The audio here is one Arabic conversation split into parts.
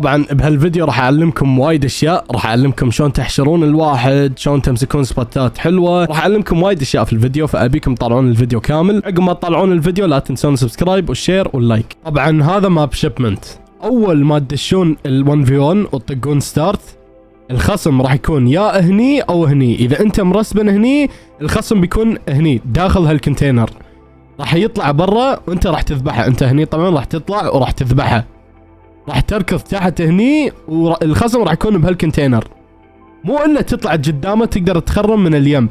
طبعا بهالفيديو راح اعلمكم وايد اشياء، راح اعلمكم شلون تحشرون الواحد، شلون تمسكون سبوتات حلوه، راح اعلمكم وايد اشياء في الفيديو، فابيكم تطلعون الفيديو كامل. عقب ما تطلعون الفيديو لا تنسون سبسكرايب والشير واللايك. طبعا هذا ماب شيبمنت، اول ما تدشون ال1 في 1 وتطقون ستارت الخصم راح يكون يا هني او هني. اذا انت مرسبن هني الخصم بيكون هني داخل هالكونتينر، راح يطلع برا وانت راح تذبحه. انت هني طبعا راح تطلع وراح تذبحه، راح تركض تحت هني والخصم راح يكون بهالكونتينر. مو الا تطلع قدامه تقدر تخرم من اليم.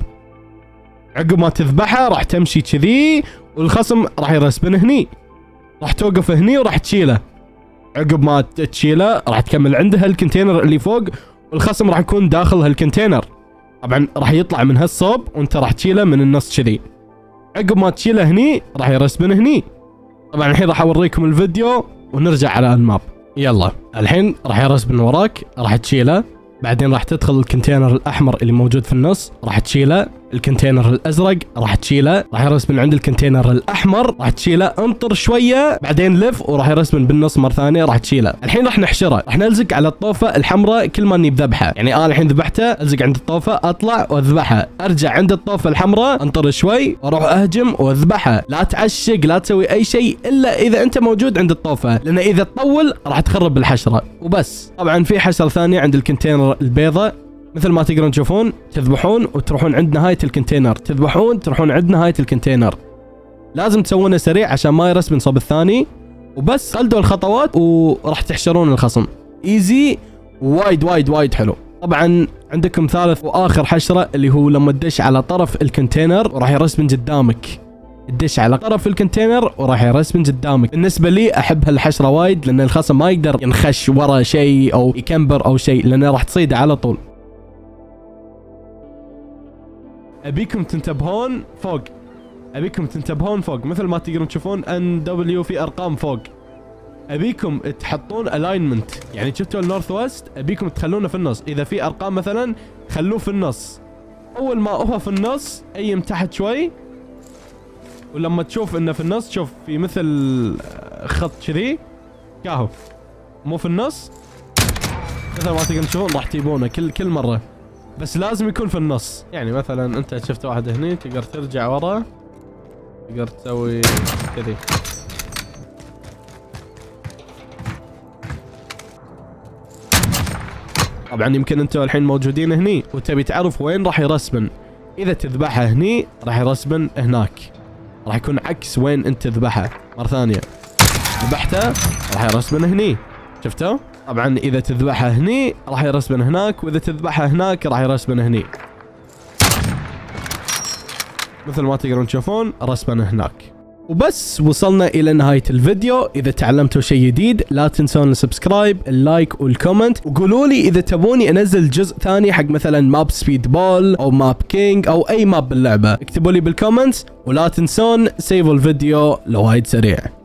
عقب ما تذبحه راح تمشي كذي والخصم راح يرسبن هني، راح توقف هني وراح تشيله. عقب ما تشيله راح تكمل عنده هالكونتينر اللي فوق والخصم راح يكون داخل هالكونتينر. طبعا راح يطلع من هالصوب وانت راح تشيله من النص كذي. عقب ما تشيله هني راح يرسبن هني. طبعا الحين راح اوريكم الفيديو ونرجع على الماب. يلا الحين راح يرسبن وراك، راح تشيله، بعدين راح تدخل الكونتينر الاحمر اللي موجود في النص راح تشيله، الكونتينر الازرق راح تشيله، راح يرسبن عند الكونتينر الاحمر راح تشيله، انطر شويه بعدين لف وراح يرسبن بالنص مره ثانيه راح تشيله. الحين راح نحشره، راح نلزق على الطوفه الحمراء كل ما اني بذبحه. يعني انا الحين ذبحته الزق عند الطوفه اطلع واذبحه، ارجع عند الطوفه الحمراء انطر شوي واروح اهجم واذبحه. لا تعشق لا تسوي اي شيء الا اذا انت موجود عند الطوفه، لان اذا تطول راح تخرب الحشره وبس. طبعا في حشره ثانيه عند الكونتينر البيضاء مثل ما تقدرون تشوفون، تذبحون وتروحون عند نهايه الكونتينر، تذبحون تروحون عند نهايه الكونتينر. لازم تسوونه سريع عشان ما يرسبن صوب الثاني وبس. خلدوا الخطوات وراح تحشرون الخصم ايزي، وايد وايد وايد حلو. طبعا عندكم ثالث واخر حشره اللي هو لما تدش على طرف الكونتينر وراح يرسبن قدامك. تدش على طرف الكونتينر وراح يرسبن قدامك. بالنسبه لي احب هالحشره وايد لان الخصم ما يقدر ينخش ورا شيء او يكمبر او شيء لانه راح تصيده على طول. ابيكم تنتبهون فوق، ابيكم تنتبهون فوق مثل ما تقدرون تشوفون ان دبليو في ارقام فوق. ابيكم تحطون الاينمنت، يعني شفتوا النورث ويست ابيكم تخلونه في النص. اذا في ارقام مثلا خلوه في النص، اول ما هو في النص ايم تحت شوي، ولما تشوف انه في النص شوف في مثل خط كذي كاهو مو في النص، مثل ما تقدرون تشوفون راح تجيبونه كل مره، بس لازم يكون في النص. يعني مثلا انت شفت واحد هني تقدر ترجع ورا، تقدر تسوي كذي. طبعا يمكن انتم الحين موجودين هني وتبي تعرف وين راح يرسبن. اذا تذبحه هني راح يرسبن هناك، راح يكون عكس وين انت تذبحه. مره ثانيه ذبحته راح يرسبن هني، شفتوا؟ طبعا اذا تذبحه هني راح يرسبن هناك، واذا تذبحه هناك راح يرسبن هني. مثل ما تقدرون تشوفون رسبن هناك. وبس وصلنا الى نهايه الفيديو. اذا تعلمتوا شيء جديد لا تنسون السبسكرايب اللايك والكومنت، وقولوا لي اذا تبوني انزل جزء ثاني حق مثلا ماب سبيد بول او ماب كينج او اي ماب باللعبه. اكتبوا لي بالكومنتس، ولا تنسون سيفوا الفيديو لو وايد سريع.